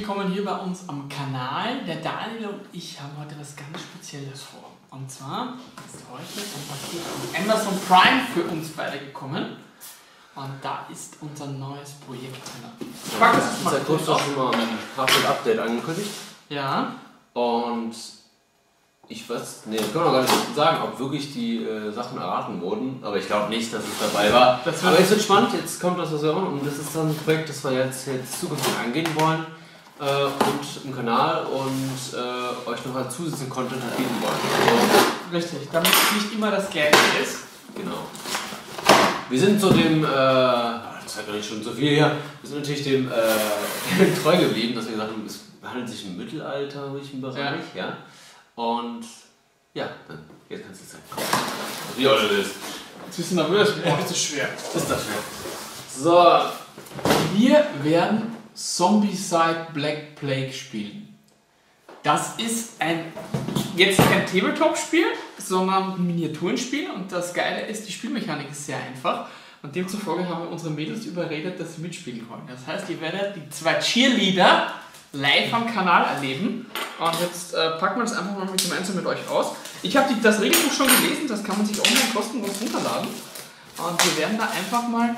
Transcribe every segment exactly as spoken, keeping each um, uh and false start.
willkommen hier bei uns am Kanal. Der Daniel und ich haben heute was ganz Spezielles vor. Und zwar ist heute ein Paket von Amazon Prime für uns beide gekommen. Und da ist unser neues Projekt drin. Ich pack das jetzt mal kurz schon mal ein Update angekündigt. Ja. Und ich weiß, nee, können wir noch gar nicht sagen, ob wirklich die äh, Sachen erraten wurden. Aber ich glaube nicht, dass es dabei war. Aber jetzt wird spannend, jetzt kommt das, was wir machen. Und das ist dann ein Projekt, das wir jetzt, jetzt zukünftig angehen wollen. Äh, und im Kanal und äh, euch noch als zusätzlichen Content geben wollen. So. Richtig, damit es nicht immer das Gleiche ist. Genau. Wir sind so dem, äh, das zeigt doch nicht schon so viel hier, wir sind natürlich dem äh, treu geblieben, dass wir gesagt haben, es handelt sich im mittelalterlichen Bereich. Ja. Ja. Und ja, dann jetzt kannst du es zeigen. Wie auch du willst. Jetzt bist du nervös, boah, ist das schwer. Ist das schwer. So. Wir werden Zombicide Black Plague spielen. Das ist ein, jetzt kein Tabletop-Spiel, sondern ein Miniaturenspiel. Und das Geile ist, die Spielmechanik ist sehr einfach. Und demzufolge haben wir unsere Mädels überredet, dass sie mitspielen wollen. Das heißt, ihr werdet die zwei Cheerleader live am Kanal erleben. Und jetzt äh, packen wir das einfach mal gemeinsam mit euch aus. Ich habe das Regelbuch schon gelesen, das kann man sich online kostenlos runterladen. Und wir werden da einfach mal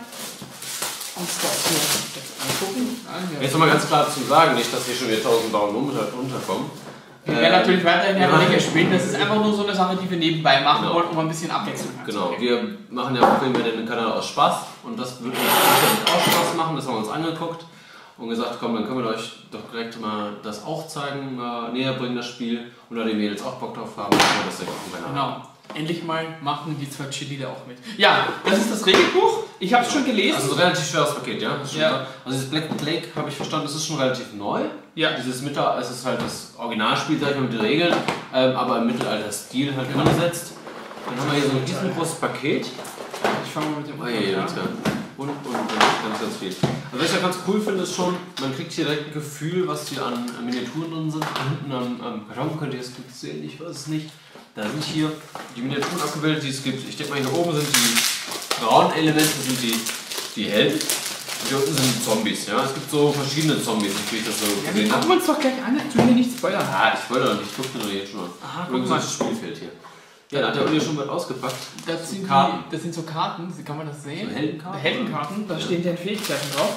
uns das hier jetzt angucken. Ah, jetzt nochmal ganz klar zu sagen, nicht, dass wir schon wieder tausend Daumen runterkommen. Wir werden äh, natürlich weiterhin ja. Regel spielen. Das ist einfach nur so eine Sache, die wir nebenbei machen genau. wollen, um ein bisschen Abwechslung zu Genau, wir machen ja primär den Kanal aus Spaß. Und das wird uns auch Spaß machen, das haben wir uns angeguckt. Und gesagt, komm, dann können wir euch doch direkt mal das auch zeigen, mal näher bringen, das Spiel. Und da die Mädels auch Bock drauf haben, können wir das direkt auf dem Kanal. Genau. Endlich mal machen die zwei Cheerleader auch mit. Ja, das ist das Regelbuch. Ich habe es schon gelesen. Also ein relativ schweres Paket, ja? ja. Also das Black Plague habe ich verstanden, das ist schon relativ neu. Ja. Dieses Mittelalter, es ist halt das Originalspiel, sag ich mal, mit den Regeln, ähm, aber im Mittelalter-Stil halt genau. umgesetzt. Dann haben wir hier so ein riesengroßes Paket. Ich fange mal mit dem oh, je, an. Und, und, und ganz, ganz viel. Also was ich ja ganz cool finde, ist schon, man kriegt hier direkt ein Gefühl, was hier an Miniaturen drin sind. Hinten am, am Karton könnt ihr es gut sehen, ich weiß es nicht. Da sind hier die Miniaturen abgebildet, die es gibt. Ich denke mal, hier oben sind die braunen Elemente, sind die, die Helden. Und hier unten sind die Zombies. Ja? Es gibt so verschiedene Zombies, wie ich das so ja, gesehen habe. Gucken wir uns doch gleich an, tu mir nicht spoilern. Ah, ich spoilere nicht, ich gucke mir jetzt schon an. Aha, guck mal. Das Spielfeld hier. Ja, da hat der Uli schon mal ausgepackt. Das, das, sind Karten. Die, das sind so Karten, kann man das sehen? So Heldenkarten? Heldenkarten, da ja. stehen deren Fähigkeiten drauf.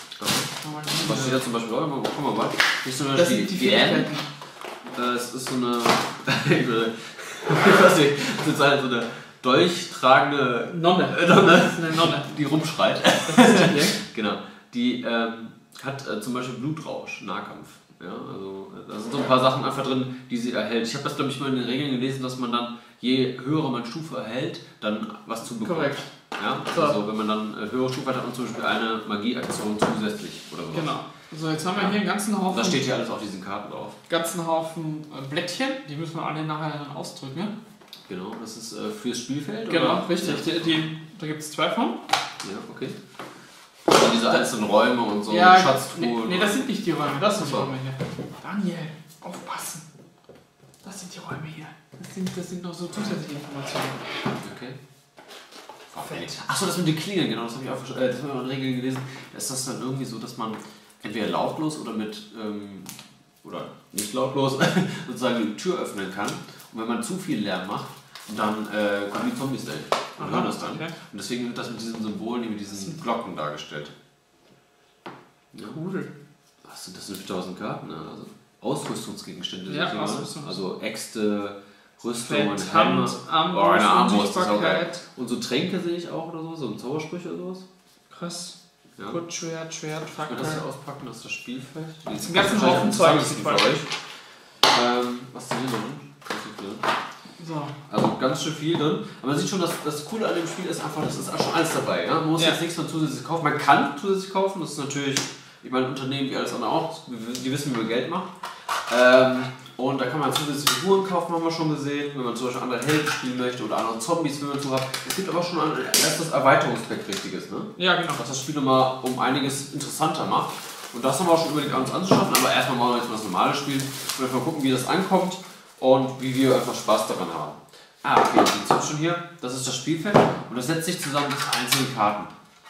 Was steht da zum Beispiel drauf? Guck mal, mal. Das sind die, die, die Fähigkeiten. Das ist so eine. Ich weiß nicht, das ist halt so eine dolchtragende Nonne. Nonne, das ist eine Nonne, die rumschreit. Das ist die, genau. Die ähm, hat äh, zum Beispiel Blutrausch, Nahkampf. Ja, also da sind so ein paar Sachen einfach drin, die sie erhält. Ich habe das, glaube ich, mal in den Regeln gelesen, dass man dann, je höhere man Stufe erhält, dann was zu bekommt. Korrekt. Ja, also wenn man dann äh, höhere Stufe hat, hat man zum Beispiel eine Magieaktion zusätzlich oder so. Genau. So, jetzt haben wir hier einen ganzen Haufen. Das steht hier alles auf diesen Karten drauf. Ganzen Haufen äh, Blättchen, die müssen wir alle nachher dann ausdrücken. Genau, das ist äh, fürs Spielfeld. Genau, oder? richtig. Die, die, da gibt es zwei von. Ja, okay. Und diese einzelnen Räume und so, ja, Schatztruhen. Nee, nee, das sind nicht die Räume, das sind die Räume hier. Daniel, aufpassen. Das sind die Räume hier. Das sind, das sind noch so zusätzliche Informationen. Okay. Achso, das mit den Klingeln, genau, das habe ich auch äh, das habe ich auch in Regeln gelesen. Ist das dann irgendwie so, dass man entweder lautlos oder mit, ähm, oder nicht lautlos, sozusagen die Tür öffnen kann. Und wenn man zu viel Lärm macht, dann äh, kommen die Zombies dahin und hören das dann. Okay. Und deswegen wird das mit diesen Symbolen, mit diesen Glocken dargestellt. Ja. Cool. Was sind das denn für tausend Karten? Also Ausrüstungsgegenstände. Ja, Ausrüstung. Also Äxte, Rüstung, Hand, Hand, Armbrust, oh, eine Armbrust ist auch geil. Und so Tränke sehe ich auch oder so, so ein Zaubersprüche oder sowas. Krass. Ja. Gut, Schwert, Schwert, Fackel. Ich will das hier auspacken, das ist das Spielfeld. Das ist ein ganzen Haufen Zeug für euch. Ähm, was ist denn hier drin? So. Also ganz schön viel drin. Aber man sieht schon, dass das Coole an dem Spiel ist einfach, das ist schon alles dabei. Ja? Man muss ja. jetzt nichts mehr zusätzlich kaufen. Man kann zusätzlich kaufen, das ist natürlich, ich meine, Unternehmen wie alles andere auch, die wissen, wie man Geld macht. Ähm, und da kann man zusätzliche Figuren kaufen, haben wir schon gesehen, wenn man zum Beispiel andere Helden spielen möchte oder andere Zombies, wenn man so hat. Es gibt aber schon ein erstes Erweiterungspack richtiges, ne? Ja, genau. Was das Spiel nochmal um einiges interessanter macht. Und das haben wir auch schon überlegt, uns anzuschaffen, aber erstmal machen wir jetzt mal das normale Spiel und einfach gucken, wie das ankommt und wie wir einfach Spaß daran haben. Ah, okay, jetzt sind schon hier. Das ist das Spielfeld und das setzt sich zusammen aus einzelnen Karten.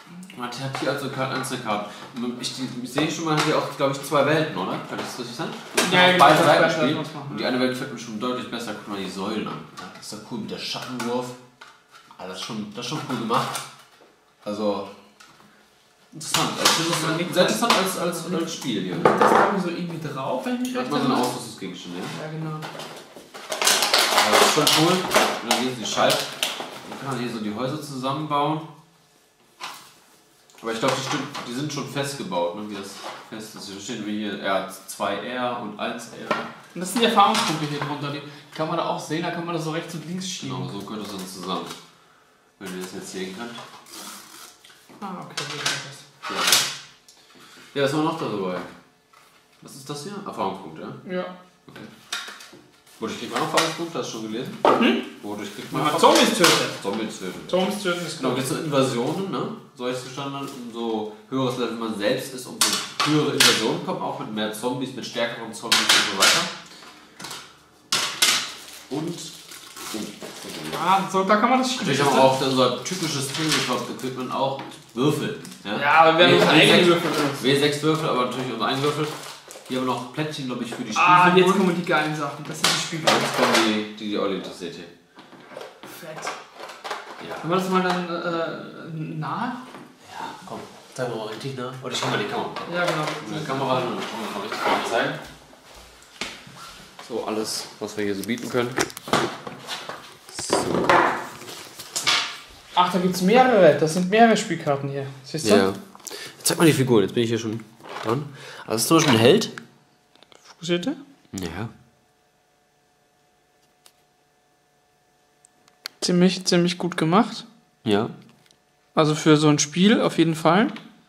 Man hat hier also einzelne Karten. Ich, die, ich sehe schon mal, hier auch, glaube ich, zwei Welten, oder? Kann ich das richtig sagen? Ja, ja, beide genau, Seiten beide spielen. Seiten Und die eine Welt gefällt mir schon deutlich besser. Guck mal die Säulen an. Ja, das ist doch cool mit der Schattenwurf. Ah, das ist schon, das ist schon cool gemacht. Also, interessant. Also, ich finde das sehr interessant als, als, als Spiel hier. Das kam so irgendwie drauf, wenn ich mich Da hat recht man so einen erinnere. Ausrüstungsgegenstand, ja. Ja, genau. Also, das ist schon cool. Und dann hier ist die Schalt. Dann kann man hier so die Häuser zusammenbauen. Aber ich glaube, die, die sind schon festgebaut, ne, wie das fest ist. Hier stehen wie hier R zwei R und eins R. Und das sind die Erfahrungspunkte hier drunter. Die kann man da auch sehen, da kann man das so rechts und links schieben. Genau, so gehört das dann zusammen. Wenn ihr das jetzt sehen könnt. Ah, okay, so ist das. Ja. Ja, was haben wir noch da dabei? Was ist das hier? Erfahrungspunkt, ja? Ja. Okay. Wodurch kriegt man Erfahrungspunkte? Hast du schon gelesen? Hm? Wodurch kriegt man Man hat Zombies tötet. Zombies töten. Zombies töten ist Genau, gut. jetzt so Invasionen, ne? So ist gestanden, umso höheres Level man selbst ist, umso höhere Invasionen kommen, auch mit mehr Zombies, mit stärkeren Zombies und so weiter. Und. Oh, Ah, so, da kann man das schieben. natürlich haben wir auch unser typisches Tabletop-Equipment auch Würfel. Ja, Ja, aber wir haben unsere eigenen Würfel. Würfel. W sechs Würfel, aber natürlich unsere eigenen Würfel. Hier haben wir noch Plättchen, glaube ich, für die Ah, jetzt Spielfiguren. kommen die geilen Sachen. Das sind die Spielfiguren. Jetzt kommen die, die die Olli interessiert hier. Fett. Ja. Können wir das mal dann äh, nahe? Ja, komm, zeig mal richtig nah. Oder ich kann mal die Kamera. Ja, genau. Mit der Kamera, dann kann man mal richtig nah zeigen. So, alles, was wir hier so bieten können. So. Ach, da gibt es mehrere. Das sind mehrere Spielkarten hier. Siehst du? Ja. Jetzt zeig mal die Figuren, jetzt bin ich hier schon dran. Also, das ist zum Beispiel ein Held. Fokussierte? Ja. Ziemlich, ziemlich gut gemacht. Ja. Also für so ein Spiel auf jeden Fall.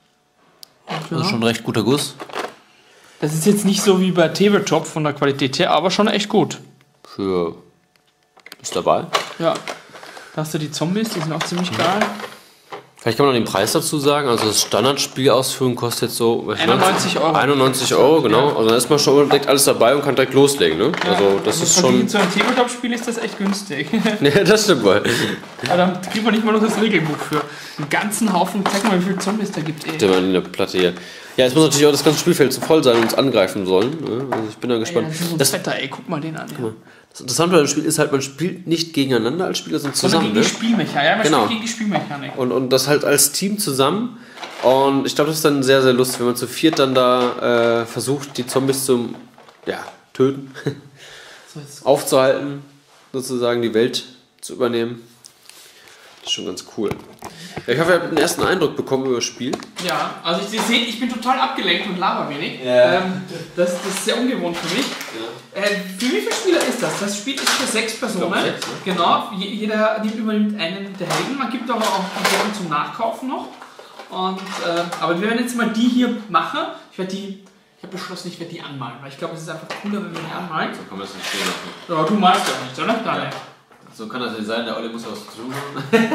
Das ist schon ein recht guter Guss. Das ist jetzt nicht so wie bei Tabletop von der Qualität her, aber schon echt gut. Für. Ist dabei. Ja. Da hast du die Zombies, die sind auch ziemlich geil. Vielleicht kann man noch den Preis dazu sagen. Also das Standardspielausführung kostet jetzt so was einundneunzig Euro. einundneunzig Euro, genau. Also dann ist man schon direkt alles dabei und kann direkt loslegen. Ne? Ja, also das ist schon. Zu einem Tabletop-Spiel ist das echt günstig. Ja, das stimmt wohl. Aber dann kriegt man nicht mal noch das Regelbuch für einen ganzen Haufen. Zeig mal, wie viele Zombies da gibt. Ey. Der man in der Platte hier. Ja, jetzt muss natürlich auch das ganze Spielfeld zu voll sein und uns angreifen sollen. Ne? Also ich bin da gespannt. Ey, das ist so ein Das, Fetter, ey. Guck mal den an. Ja. das Interessante bei dem Spiel ist halt, man spielt nicht gegeneinander als Spieler, sondern Sondern zusammen. gegen Ne? die Spielmechanik. Ja, man Genau. spielt gegen die Spielmechanik. Und, und das halt als Team zusammen. Und ich glaube, das ist dann sehr, sehr lustig, wenn man zu viert dann da äh, versucht, die Zombies zum ja, töten, So, jetzt aufzuhalten, sozusagen die Welt zu übernehmen. Das ist schon ganz cool. Ja, ich hoffe, ihr habt einen ersten Eindruck bekommen über das Spiel. Ja, also ich, ihr seht, ich bin total abgelenkt und laber wenig. Ja. Ähm, das, das ist sehr ungewohnt für mich. Ja. Äh, für wie viele Spieler ist das? Das Spiel ist für sechs Personen. Ich glaub, sechs, ne? Genau, je- jeder nimmt- übernimmt einen der Helden. Man gibt aber auch die Helden zum Nachkaufen noch. Und, äh, aber wir werden jetzt mal die hier machen. Ich werde die, ich habe beschlossen, ich werde die anmalen, weil ich glaube, es ist einfach cooler, wenn wir die anmalen. So kann man das nicht stehen lassen. Ja, du malst ja nicht, oder? Daniel? So kann das nicht sein, der Olli muss ja was zu tun haben.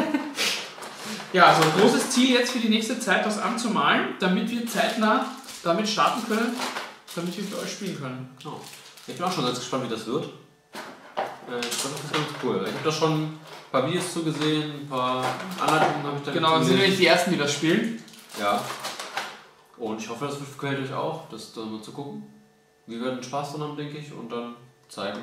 Ja, also ein großes Ziel jetzt für die nächste Zeit, das anzumalen, damit wir zeitnah damit starten können, damit wir für euch spielen können. Genau. Ich bin auch schon ganz gespannt, wie das wird. Äh, ich glaube, das ist ganz cool. Ich habe da schon ein paar Videos zugesehen, ein paar Anleitungen habe ich da Genau, wir sind nämlich die Ersten, die das spielen. Ja. Und ich hoffe, das gefällt euch auch, das dann mal zu gucken. Wir werden Spaß dran haben, denke ich, und dann zeigen,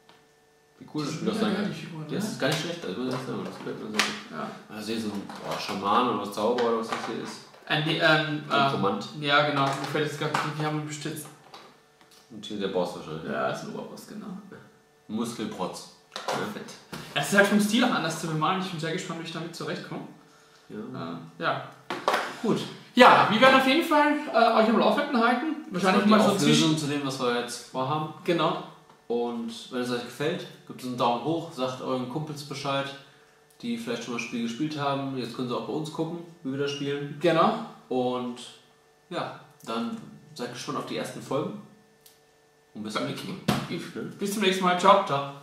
wie cool das Spiel das sein kann. Die Figuren, Ja, das ne? ist gar nicht schlecht, also das gefällt mir sehr gut. Ja. Da sehe ich so ein oh, Schaman oder Zauberer oder was das hier ist. Ein, ähm, Ein äh, Kommand. ja, genau, mir fällt jetzt gerade, wir haben ihn bestützt. Und hier der Boss wahrscheinlich. Ja, das ist ein Oberboss, genau. Muskelprotz. Perfekt. Es ist halt vom Stil auch anders zu bemalen. Ich bin sehr gespannt, wie ich damit zurechtkomme. Ja. Äh, ja. Gut. Ja, wir werden auf jeden Fall äh, euch am Laufenden halten. Wahrscheinlich mal so zwischen. Auflösung zu dem, was wir jetzt vorhaben. Genau. Und wenn es euch gefällt, gebt uns einen Daumen hoch, sagt euren Kumpels Bescheid, die vielleicht schon mal das Spiel gespielt haben. Jetzt können sie auch bei uns gucken, wie wir das spielen. Genau. Und ja, dann seid gespannt auf die ersten Folgen. Und bis zum nächsten Mal. Bis zum nächsten Mal. Ciao. Ciao.